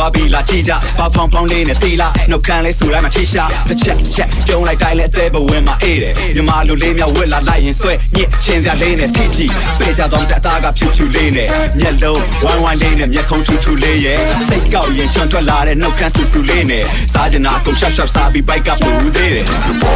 be la chija, ba pong pong lane tila, no can let sura ma chisha, the check, don't like I let the win my aid. Your malu lame ya will lie in sweat, yet change your lane at TG, better don't that dog up you lane, yellow, one lane and yet come to lay, say go and chant to lie and no cancel to lane, Sergeant Ako shut up, sabi bike up who did it.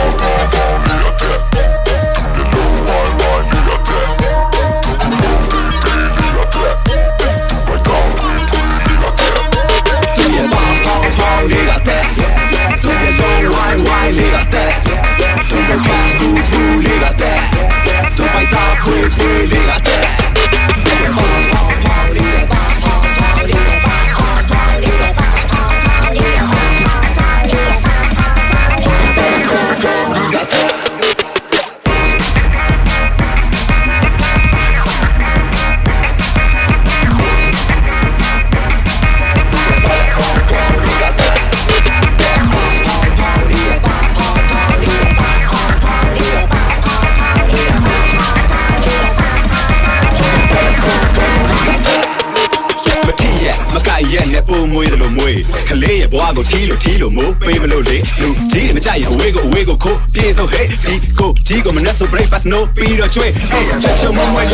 Kalay boago tilo mo paylo le lu ji ma jai away go ko pie so hey ji go maneso breakfast no pi do chwe chocho mo le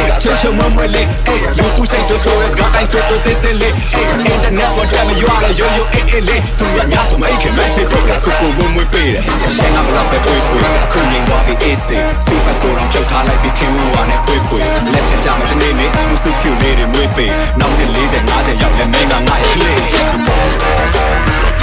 lu pu sai to so es ga tai to le internet what time you are yo le tu ya nya so mai ke message pro la ko mo pe de shen na la pe pui ku ning wa bi ese super score on ဖြုတ်ထားလိုက်ပြီးခင်ဝါနဲ့ပွေလက်ထကြမှာတနေ့နေ့လူစုဖြူလေးတွေမွေးပေနောက်နေ့40 50ရောက်လဲမင်းကငါရဲ့ကလေး